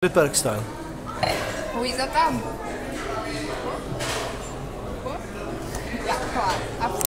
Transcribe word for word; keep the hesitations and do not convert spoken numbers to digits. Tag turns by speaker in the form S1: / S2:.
S1: Park style.
S2: Hoe is dat dan? Ja, klaar.